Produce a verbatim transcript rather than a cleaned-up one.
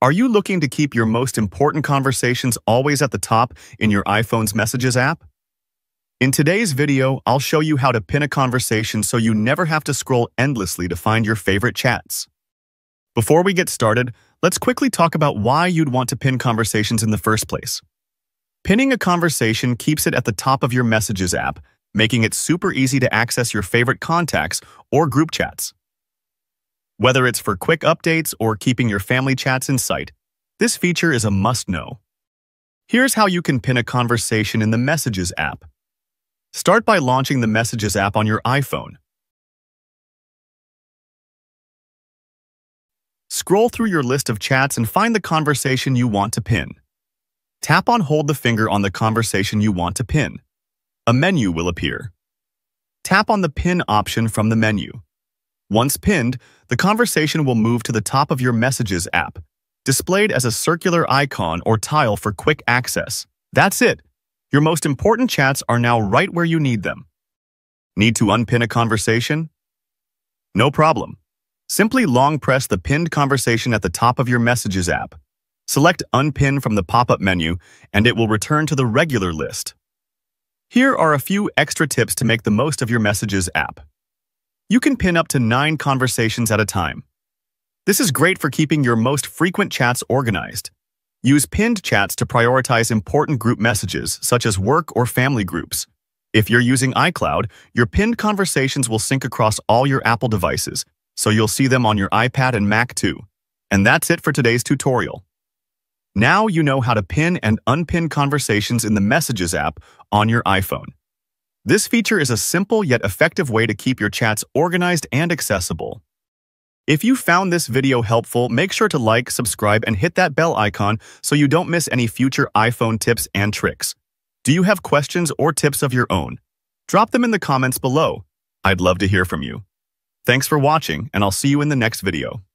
Are you looking to keep your most important conversations always at the top in your iPhone's Messages app? In today's video, I'll show you how to pin a conversation so you never have to scroll endlessly to find your favorite chats. Before we get started, let's quickly talk about why you'd want to pin conversations in the first place. Pinning a conversation keeps it at the top of your Messages app, making it super easy to access your favorite contacts or group chats. Whether it's for quick updates or keeping your family chats in sight, this feature is a must-know. Here's how you can pin a conversation in the Messages app. Start by launching the Messages app on your iPhone. Scroll through your list of chats and find the conversation you want to pin. Tap on Hold the finger on the conversation you want to pin. A menu will appear. Tap on the Pin option from the menu. Once pinned, the conversation will move to the top of your Messages app, displayed as a circular icon or tile for quick access. That's it. Your most important chats are now right where you need them. Need to unpin a conversation? No problem. Simply long press the pinned conversation at the top of your Messages app. Select Unpin from the pop-up menu, and it will return to the regular list. Here are a few extra tips to make the most of your Messages app. You can pin up to nine conversations at a time. This is great for keeping your most frequent chats organized. Use pinned chats to prioritize important group messages, such as work or family groups. If you're using iCloud, your pinned conversations will sync across all your Apple devices, so you'll see them on your iPad and Mac too. And that's it for today's tutorial. Now you know how to pin and unpin conversations in the Messages app on your iPhone. This feature is a simple yet effective way to keep your chats organized and accessible. If you found this video helpful, make sure to like, subscribe, and hit that bell icon so you don't miss any future iPhone tips and tricks. Do you have questions or tips of your own? Drop them in the comments below. I'd love to hear from you. Thanks for watching, and I'll see you in the next video.